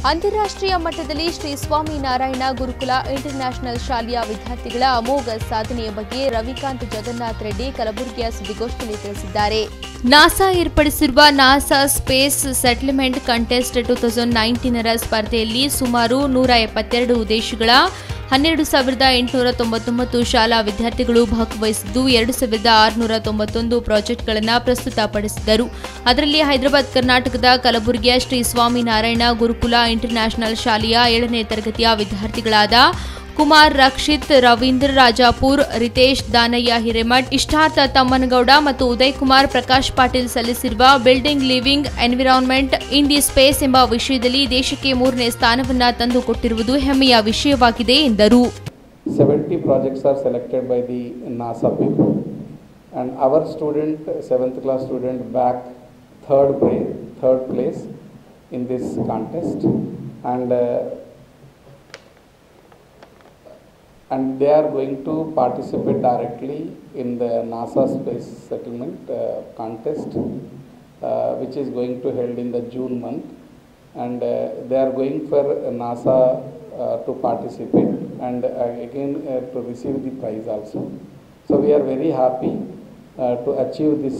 ಅಂತಾರಾಷ್ಟ್ರೀಯ ಮಟ್ಟದಲ್ಲಿ ಶ್ರೀ ಸ್ವಾಮಿನಾರಾಯಣ ಗುರುಕುಲ ಇಂಟರ್ನ್ಯಾಷನಲ್ ಶಾಲೆಯ ವಿದ್ಯಾರ್ಥಿಗಳ ಅಮೋಘ ಸಾಧನೆಯ ಬಗ್ಗೆ ರವಿಕಾಂತ್ ಜಗನ್ನಾಥ್ ರೆಡ್ಡಿ ಕಲಬುರಗಿಯ ಸುದ್ದಿಗೋಷ್ಠಿಯಲ್ಲಿ ತಿಳಿಸಿದ್ದಾರೆ. ನಾಸಾ ಏರ್ಪಡಿಸಿರುವ ನಾಸಾ ಸ್ಪೇಸ್ ಸೆಟಲ್ಮೆಂಟ್ ಕಂಟೆಸ್ಟ್ 2019 ರ ಸ್ಪರ್ಧೆಯಲ್ಲಿ ಸುಮಾರು 172 ದೇಶಗಳ 12,899 ಶಾಲಾ ವಿದ್ಯಾರ್ಥಿಗಳು ಭಾಗವಹಿಸಿದ್ದು 2,691 ಪ್ರಾಜೆಕ್ಟ್ಗಳನ್ನು ಪ್ರಸ್ತುತಪಡಿಸಿದರು. ಅದರಲ್ಲಿ ಹೈದರಾಬಾದ್ ಕರ್ನಾಟಕದ ಕಲಬುರಗಿಯ ಶ್ರೀ ಸ್ವಾಮಿನಾರಾಯಣ ಗುರುಕುಲ ಇಂಟರ್ನ್ಯಾಷನಲ್ ಶಾಲೆಯ 7ನೇ ತರಗತಿಯ ವಿದ್ಯಾರ್ಥಿಗಳಾದ ಕುಮಾರ್ ರಕ್ಷಿತ್, ರವೀಂದ್ರ ರಾಜಾಪುರ್, ರಿತೇಶ್ ದಾನಯ್ಯ ಹಿರೇಮಠ್, ಇಷ್ಟಾರ್ಥ ತಮ್ಮನಗೌಡ ಮತ್ತು ಉದಯ್ ಕುಮಾರ್ ಪ್ರಕಾಶ್ ಪಾಟೀಲ್ ಸಲ್ಲಿಸಿರುವ building living environment in the space ಎಂಬ ವಿಷಯದಲ್ಲಿ ದೇಶಕ್ಕೆ 3ನೇ ಸ್ಥಾನವನ್ನು ತಂದುಕೊಟ್ಟಿರುವುದು ಹೆಮ್ಮೆಯ ವಿಷಯವಾಗಿದೆ ಎಂದರು. 70 projects are selected by the NASA people and our student 7th class student back third place in this contest and they are going to participate directly in the NASA Space Settlement contest which is going to held in the June month and they are going for NASA to participate and again to receive the prize also. So we are very happy to achieve this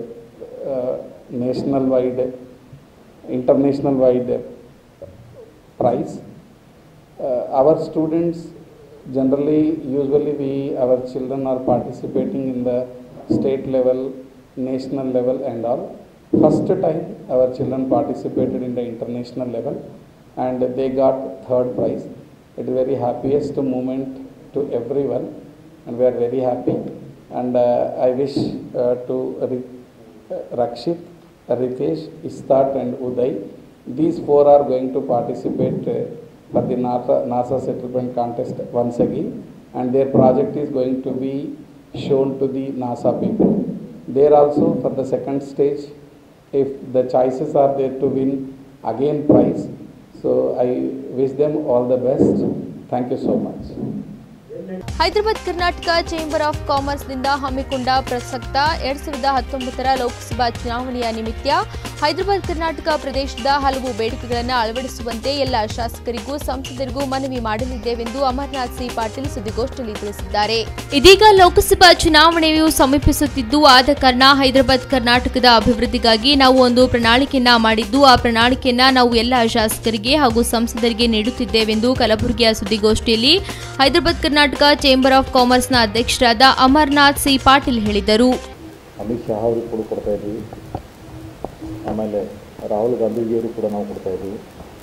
international wide prize. Our students usually our children are participating in the state level, national level and all. First time our children participated in the international level and they got third prize. It is very happiest moment to everyone and we are very happy and I wish to Rakshit, Ritesh, Istat and Uday. These 4 are going to participate for the NASA settlement contest once again and their project is going to be shown to the NASA people. There also for the second stage, if the choices are there to win again prize. So I wish them all the best. Thank you so much. Hyderabad Karnataka chamber of ಕಾಮರ್ಸ್ನಿಂದ ಹಮ್ಮಿಕೊಂಡ ಪ್ರಸಕ್ತ 2019 ಲೋಕಸಭಾ ಚುನಾವಣೆಯ ನಿಮಿತ್ತ ಹೈದರಾಬಾದ್ ಕರ್ನಾಟಕ ಪ್ರದೇಶದ ಹಲವು ಬೇಡಿಕೆಗಳನ್ನು ಅಳವಡಿಸುವಂತೆ ಎಲ್ಲ ಶಾಸಕರಿಗೂ ಸಂಸದರಿಗೂ ಮನವಿ ಮಾಡಲಿದ್ದೇವೆಂದು ಅಮರನಾಥ್ ಸಿ ಪಾಟೀಲ್ ಸುದ್ದಿಗೋಷ್ಠಿಯಲ್ಲಿ ತಿಳಿಸಿದ್ದಾರೆ. ಇದೀಗ ಲೋಕಸಭಾ ಚುನಾವಣೆಯು ಸಮೀಪಿಸುತ್ತಿದ್ದು ಆದ ಕಾರಣ ಹೈದರಾಬಾದ್ ಕರ್ನಾಟಕದ ಅಭಿವೃದ್ಧಿಗಾಗಿ ನಾವು ಒಂದು ಪ್ರಣಾಳಿಕೆಯನ್ನ ಮಾಡಿದ್ದು ಆ ಪ್ರಣಾಳಿಕೆಯನ್ನ ನಾವು ಎಲ್ಲ ಶಾಸಕರಿಗೆ ಹಾಗೂ ಸಂಸದರಿಗೆ ನೀಡುತ್ತಿದ್ದೇವೆಂದು ಕಲಬುರಗಿಯ ಸುದ್ದಿಗೋಷ್ಠಿಯಲ್ಲಿ ಹೈದರಾಬಾದ್ ಕರ್ನಾಟಕ ಚೇಂಬರ್ ಆಫ್ ಕಾಮರ್ಸ್ನ ಅಧ್ಯಕ್ಷರಾದ ಅಮರನಾಥ್ ಸಿ ಪಾಟೀಲ್ ಹೇಳಿದರು. ಅಮಿತ್ ಶಾ ಅವರಿಗೆ ಕೂಡ ಕೊಡ್ತಾ ಇದ್ದೀವಿ, ಆಮೇಲೆ ರಾಹುಲ್ ಗಾಂಧಿಜಿಯವರು ಕೂಡ ನಾವು ಕೊಡ್ತಾ ಇದ್ದೀವಿ,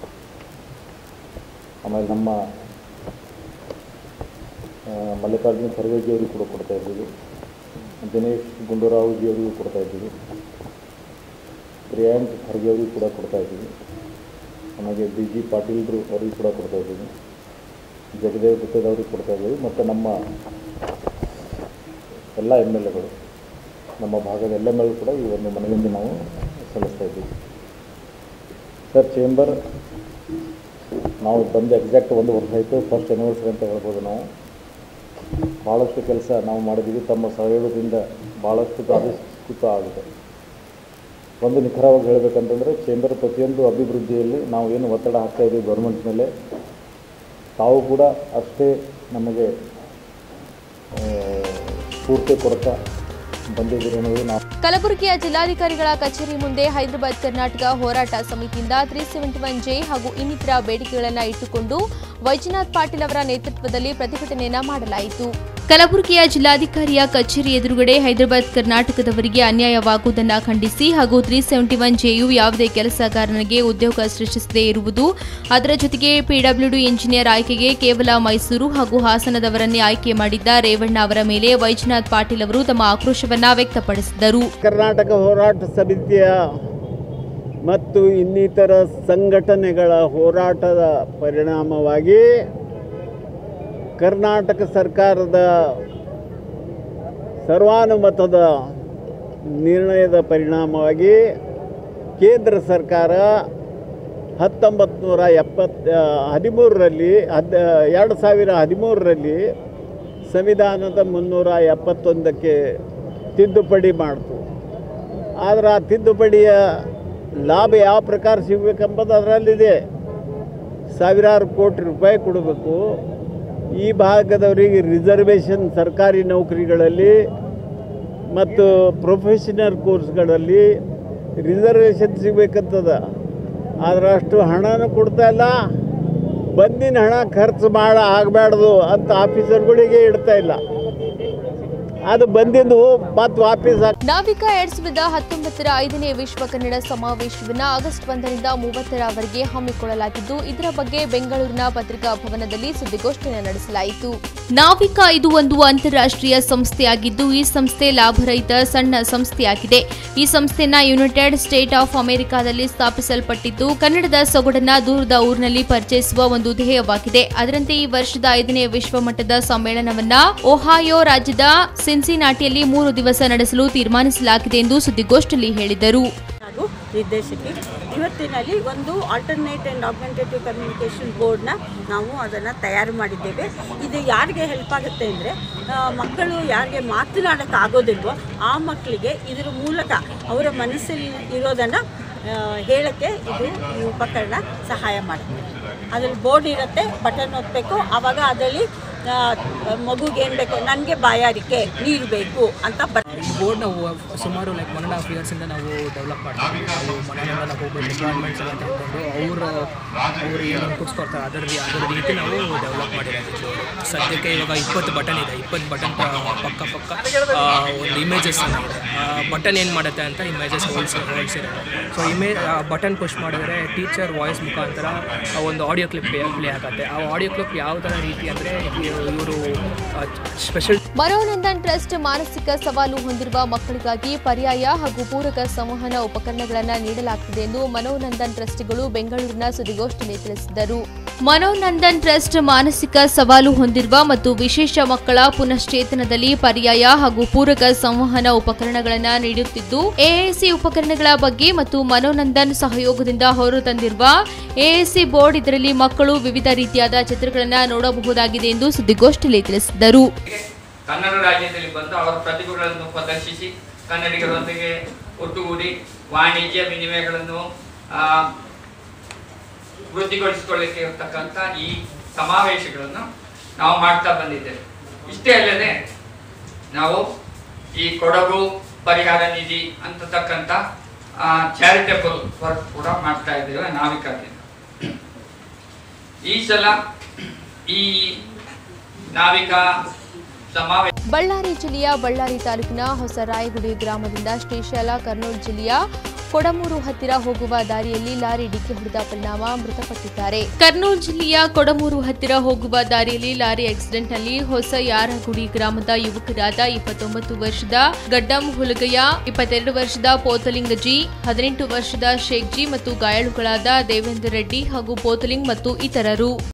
ಆಮೇಲೆ ನಮ್ಮ ಮಲ್ಲಿಕಾರ್ಜುನ ಖರ್ಗೆಜಿಯವರಿಗೆ ಕೂಡ ಕೊಡ್ತಾ ಇದ್ದೀವಿ, ದಿನೇಶ್ ಗುಂಡೂರಾವ್ಜಿಯವರಿಗೂ ಕೊಡ್ತಾ ಇದ್ದೀವಿ, ಪ್ರಿಯಾಂಕ್ ಖರ್ಗೆ ಅವರಿಗೂ ಕೂಡ ಕೊಡ್ತಾ ಇದ್ದೀವಿ, ಆಮೇಲೆ BG ಪಾಟೀಲ್ರು ಅವರಿಗೂ ಕೂಡ ಕೊಡ್ತಾ ಇದ್ದೀವಿ, ಜಗದೇವ್ ಗುತ್ತೇದವ್ರಿಗೆ ಕೊಡ್ತಾ ಇದ್ದೀವಿ ಮತ್ತು ನಮ್ಮ ಎಲ್ಲ MLAಗಳು ನಮ್ಮ ಭಾಗದ ಎಲ್ಲ MLAಗಳು ಕೂಡ ಈ ಒಂದು ಮನವಿಯಿಂದ ನಾವು ಸಲ್ಲಿಸ್ತಾ ಇದ್ದೀವಿ. ಸರ್, ಚೇಂಬರ್ ನಾವು ಬಂದು ಎಕ್ಸಾಕ್ಟ್ 1 ವರ್ಷ ಆಯಿತು, ಫಸ್ಟ್ ಆ್ಯನಿವರ್ಸರಿ ಅಂತ ಹೇಳ್ಬೋದು. ನಾವು ಭಾಳಷ್ಟು ಕೆಲಸ ನಾವು ಮಾಡಿದ್ದೀವಿ, ತಮ್ಮ ಸಹಯೋಗದಿಂದ ಭಾಳಷ್ಟು ಆವಿಷ್ಕೃತ ಆಗಿದೆ. ಒಂದು ನಿಖರವಾಗಿ ಹೇಳಬೇಕಂತಂದರೆ ಚೇಂಬರ್ ಪ್ರತಿಯೊಂದು ಅಭಿವೃದ್ಧಿಯಲ್ಲಿ ನಾವು ಏನು ಒತ್ತಡ ಹಾಕ್ತಾ ಇದ್ದೀವಿ ಗೌರ್ಮೆಂಟ್ ಮೇಲೆ, ತಾವು ಕೂಡ ಅಷ್ಟೇ ನಮಗೆ ಸ್ಫೂರ್ತಿ ಕೊಡ್ತಾ ಬಂದಿದ್ದೀರಿ ಅನ್ನೋದು ನಾವು. ಕಲಬುರಗಿಯ ಜಿಲ್ಲಾಧಿಕಾರಿಗಳ ಕಚೇರಿ ಮುಂದೆ ಹೈದರಾಬಾದ್ ಕರ್ನಾಟಕ ಹೋರಾಟ ಸಮಿತಿಯಿಂದ 371J ಹಾಗೂ ಇನ್ನಿತರ ಬೇಡಿಕೆಗಳನ್ನು ಇಟ್ಟುಕೊಂಡು ವೈಜನಾಥ್ ಪಾಟೀಲ್ ಅವರ ನೇತೃತ್ವದಲ್ಲಿ ಪ್ರತಿಭಟನೆಯನ್ನು ಮಾಡಲಾಯಿತು. ಕಲಬುರಗಿಯ ಜಿಲ್ಲಾಧಿಕಾರಿಯ ಕಚೇರಿ ಎದುರುಗಡೆ ಹೈದರಾಬಾದ್ ಕರ್ನಾಟಕದವರಿಗೆ ಅನ್ಯಾಯವಾಗುವುದನ್ನು ಖಂಡಿಸಿ ಹಾಗೂ 371Jಯು ಯಾವುದೇ ಕೆಲಸಗಾರನಿಗೆ ಉದ್ಯೋಗ ಸೃಷ್ಟಿಸದೇ ಇರುವುದು, ಅದರ ಜೊತೆಗೆ PWD ಇಂಜಿನಿಯರ್ ಆಯ್ಕೆಗೆ ಕೇವಲ ಮೈಸೂರು ಹಾಗೂ ಹಾಸನದವರನ್ನೇ ಆಯ್ಕೆ ಮಾಡಿದ್ದ ರೇವಣ್ಣ ಅವರ ಮೇಲೆ ವೈಜನಾಥ್ ಪಾಟೀಲ್ ಅವರು ತಮ್ಮ ಆಕ್ರೋಶವನ್ನು ವ್ಯಕ್ತಪಡಿಸಿದರು. ಕರ್ನಾಟಕ ಹೋರಾಟ ಸಮಿತಿಯ ಮತ್ತು ಇನ್ನಿತರ ಸಂಘಟನೆಗಳ ಹೋರಾಟದ ಪರಿಣಾಮವಾಗಿ ಕರ್ನಾಟಕ ಸರ್ಕಾರದ ಸರ್ವಾನುಮತದ ನಿರ್ಣಯದ ಪರಿಣಾಮವಾಗಿ ಕೇಂದ್ರ ಸರ್ಕಾರ 2013ರಲ್ಲಿ ಸಂವಿಧಾನದ 371ಕ್ಕೆ ತಿದ್ದುಪಡಿ ಮಾಡಿತು. ಆದರೆ ಆ ತಿದ್ದುಪಡಿಯ ಲಾಭ ಯಾವ ಪ್ರಕಾರ ಸಿಗಬೇಕೆಂಬುದು ಅದರಲ್ಲಿದೆ. ಸಾವಿರಾರು ಕೋಟಿ ರೂಪಾಯಿ ಕೊಡಬೇಕು. ಈ ಭಾಗದವರಿಗೆ ರಿಸರ್ವೇಷನ್ ಸರ್ಕಾರಿ ನೌಕರಿಗಳಲ್ಲಿ ಮತ್ತು ಪ್ರೊಫೆಷನಲ್ ಕೋರ್ಸ್ಗಳಲ್ಲಿ ರಿಸರ್ವೇಷನ್ ಸಿಗಬೇಕಂತದ. ಆದರೆ ಅಷ್ಟು ಹಣನೂ ಕೊಡ್ತಾ ಇಲ್ಲ. ಬಂದಿನ ಹಣ ಖರ್ಚು ಆಗಬಾರ್ದು ಅಂತ ಆಫೀಸರ್ಗಳಿಗೆ ಇಡ್ತಾ ಇಲ್ಲ. ಅದು ಬಂದಿದ್ದು ಮತ್ತೆ ವಾಪಸ್ ನಾವಿಕ 2019 5ನೇ ವಿಶ್ವ ಕನ್ನಡ ಸಮಾವೇಶವನ್ನು ಆಗಸ್ಟ್ 1ರಿಂದ 30ರವರೆಗೆ ಹಮ್ಮಿಕೊಳ್ಳಲಾಗಿದ್ದು, ಇದರ ಬಗ್ಗೆ ಬೆಂಗಳೂರಿನ ಪತ್ರಿಕಾ ಭವನದಲ್ಲಿ ಸುದ್ದಿಗೋಷ್ಠಿಯನ್ನು ನಡೆಸಲಾಯಿತು. ನಾವಿಕ ಇದು ಒಂದು ಅಂತಾರಾಷ್ಟ್ರೀಯ ಸಂಸ್ಥೆಯಾಗಿದ್ದು, ಈ ಸಂಸ್ಥೆ ಲಾಭರಹಿತ ಸಣ್ಣ ಸಂಸ್ಥೆಯಾಗಿದೆ. ಈ ಸಂಸ್ಥೆನ ಯುನೈಟೆಡ್ ಸ್ಟೇಟ್ ಆಫ್ ಅಮೆರಿಕಾದಲ್ಲಿ ಸ್ಥಾಪಿಸಲ್ಪಟ್ಟಿದ್ದು, ಕನ್ನಡದ ಸೊಗಡನ್ನ ದೂರದ ಊರಿನಲ್ಲಿ ಪರಿಚಯಿಸುವ ಒಂದು ಧ್ಯೇಯವಾಗಿದೆ. ಅದರಂತೆ ಈ ವರ್ಷದ 5ನೇ ವಿಶ್ವ ಮಟ್ಟದ ಸಮ್ಮೇಳನವನ್ನ ಒಹಾಯೋ ರಾಜ್ಯದ ಸಿನ್ಸಿನಾಟಿಯಲ್ಲಿ 3 ದಿವಸ ನಡೆಸಲು ತೀರ್ಮಾನಿಸಲಾಗಿದೆ ಎಂದು ಸುದ್ದಿಗೋಷ್ಠಿಯಲ್ಲಿ ಹೇಳಿದರು. ನಿರ್ದೇಶಕಿ ಇವತ್ತಿನಲ್ಲಿ ಒಂದು ಆಲ್ಟರ್ನೇಟ್ ಆ್ಯಂಡ್ ಆಗ್ಮೆಂಟೇಟಿವ್ ಕಮ್ಯುನಿಕೇಷನ್ ಬೋರ್ಡ್ನ ನಾವು ಅದನ್ನು ತಯಾರು ಮಾಡಿದ್ದೇವೆ. ಇದು ಯಾರಿಗೆ ಹೆಲ್ಪ್ ಆಗುತ್ತೆ ಅಂದರೆ, ಮಕ್ಕಳು ಯಾರಿಗೆ ಮಾತನಾಡೋಕ್ಕೆ ಆಗೋದಿಲ್ವೋ ಆ ಮಕ್ಕಳಿಗೆ ಇದರ ಮೂಲಕ ಅವರ ಮನಸ್ಸಲ್ಲಿ ಇರೋದನ್ನು ಹೇಳೋಕ್ಕೆ ಇದು ಈ ಉಪಕರಣ ಸಹಾಯ ಮಾಡುತ್ತೆ. ಅದರಲ್ಲಿ ಬೋರ್ಡ್ ಇರುತ್ತೆ, ಬಟನ್ ಒತ್ತಬೇಕು. ಆವಾಗ ಅದರಲ್ಲಿ ಮಗುಗೆ ಏನು ಬೇಕು, ನನಗೆ ಬಾಯಾರಿಕೆ, ನೀರು ಬೇಕು ಅಂತ ಈ ಬೋರ್ಡ್ ನಾವು ಸುಮಾರು 1.5 ಇಯರ್ಸಿಂದ ನಾವು ಡೆವಲಪ್ ಮಾಡ್ತೀವಿ. ನಾವು ಮನೆಯಿಂದ ನಾವು ಹೋಗ್ಬೇಕು ರಿಕ್ವೈರ್ಮೆಂಟ್ಸ್ ಎಲ್ಲ ತಿಳ್ಕೊಂಡು ಅವರು ಏನು ಇನ್ಪುಟ್ಸ್ ಕೊಡ್ತಾರೆ ಅದರ ರೀತಿ ನಾವು ಡೆವಲಪ್ ಮಾಡಿರೋದು. ಸದ್ಯಕ್ಕೆ ಇವಾಗ 20 ಬಟನ್ ಇದೆ. 20 ಬಟನ್ ಪಕ್ಕ ಒಂದು ಇಮೇಜಸ್ ಇದೆ. ಬಟನ್ ಏನು ಮಾಡುತ್ತೆ ಅಂತ ಇಮೇಜಸ್ ಹೋಲ್ಸಿರುತ್ತೆ. ಸೊ ಬಟನ್ ಪುಷ್ ಮಾಡಿದ್ರೆ ಟೀಚರ್ ವಾಯ್ಸ್ ಮುಖಾಂತರ ಒಂದು ಆಡಿಯೋ ಕ್ಲಿಪ್ ಪ್ಲೇ ಆಗುತ್ತೆ. ಆ ಆಡಿಯೋ ಕ್ಲಿಪ್ ಯಾವ ಥರ ರೀತಿ ಅಂದರೆ ಇವರು ಸ್ಪೆಷಲ್ ಮನೋನಂದನ್ ಟ್ರಸ್ಟ್ ಮಾನಸಿಕ ಸವಾಲು ಹೊಂದಿರುವ ಮಕ್ಕಳಿಗಾಗಿ ಪರ್ಯಾಯ ಹಾಗೂ ಪೂರಕ ಸಂವಹನ ಉಪಕರಣಗಳನ್ನು ನೀಡಲಾಗುತ್ತಿದೆ ಎಂದು ಮನೋನಂದನ್ ಟ್ರಸ್ಟ್ಗಳು ಬೆಂಗಳೂರಿನ ಸುದ್ದಿಗೋಷ್ಠಿಯಲ್ಲಿ ತಿಳಿಸಿದರು. ಮನೋನಂದನ್ ಟ್ರಸ್ಟ್ ಮಾನಸಿಕ ಸವಾಲು ಹೊಂದಿರುವ ಮತ್ತು ವಿಶೇಷ ಮಕ್ಕಳ ಪುನಶ್ಚೇತನದಲ್ಲಿ ಪರ್ಯಾಯ ಹಾಗೂ ಪೂರಕ ಸಂವಹನ ಉಪಕರಣಗಳನ್ನು ನೀಡುತ್ತಿದ್ದು, ಎಎಸಿ ಉಪಕರಣಗಳ ಬಗ್ಗೆ ಮತ್ತು ಮನೋನಂದನ್ ಸಹಯೋಗದಿಂದ ಹೊರತಂದಿರುವ ಎಎಸಿ ಬೋರ್ಡ್ ಇದರಲ್ಲಿ ಮಕ್ಕಳು ವಿವಿಧ ರೀತಿಯಾದ ಚಿತ್ರಗಳನ್ನು ನೋಡಬಹುದಾಗಿದೆ ಎಂದು ಸುದ್ದಿಗೋಷ್ಠಿಯಲ್ಲಿ ತಿಳಿಸಿದರು. ಕನ್ನಡ ರಾಜ್ಯದಲ್ಲಿ ಬಂದು ಅವರ ಪ್ರತಿಭೆಗಳನ್ನು ಪ್ರದರ್ಶಿಸಿ ಕನ್ನಡಿಗರೊಂದಿಗೆ ಒಟ್ಟುಗೂಡಿ ವಾಣಿಜ್ಯ ವಿನಿಮಯಗಳನ್ನು ವೃದ್ಧಿಗೊಳಿಸಿಕೊಳ್ಳಲಿಕ್ಕೆ ಇರತಕ್ಕಂಥ ಈ ಸಮಾವೇಶಗಳನ್ನು ನಾವು ಮಾಡ್ತಾ ಬಂದಿದ್ದೇವೆ. ಇಷ್ಟೇ ಅಲ್ಲದೆ ನಾವು ಈ ಕೊಡಗು ಪರಿಹಾರ ನಿಧಿ ಅಂತಕ್ಕಂಥ ಚಾರಿಟೇಬಲ್ ವರ್ಕ್ ಕೂಡ ಮಾಡ್ತಾ ಇದ್ದೇವೆ ನಾವಿಕದಿಂದ. ಈ ಸಲ ಈ ನಾವಿಕ ಬಳ್ಳಾರಿ ಜಿಲ್ಲೆಯ ಬಳ್ಳಾರಿ ತಾಲೂಕಿನ ಹೊಸ ರಾಯಗುಡಿ ಗ್ರಾಮದಿಂದ ಶ್ರೀಶೈಲ ಕರ್ನೂಲ್ ಜಿಲ್ಲೆಯ ಕೊಡಮೂರು ಹತ್ತಿರ ಹೋಗುವ ದಾರಿಯಲ್ಲಿ ಲಾರಿ ಡಿಕ್ಕಿ ಹೊಡೆದ ಪರಿಣಾಮ ಮೃತಪಟ್ಟಿದ್ದಾರೆ. ಕರ್ನೂಲ್ ಜಿಲ್ಲೆಯ ಕೊಡಮೂರು ಹತ್ತಿರ ಹೋಗುವ ದಾರಿಯಲ್ಲಿ ಲಾರಿ ಆಕ್ಸಿಡೆಂಟ್ನಲ್ಲಿ ಹೊಸ ಯಾರಗುಡಿ ಗ್ರಾಮದ ಯುವಕರಾದ 29 ವರ್ಷದ ಗಡ್ಡಂ ಹುಲಗಯ್ಯ, 22 ವರ್ಷದ ಪೋತಲಿಂಗಜಿ, 18 ವರ್ಷದ ಶೇಖ್ಜಿ ಮತ್ತು ಗಾಯಾಳುಗಳಾದ ದೇವೇಂದ್ರ ರೆಡ್ಡಿ ಹಾಗೂ ಪೋತಲಿಂಗ್ ಮತ್ತು ಇತರರು.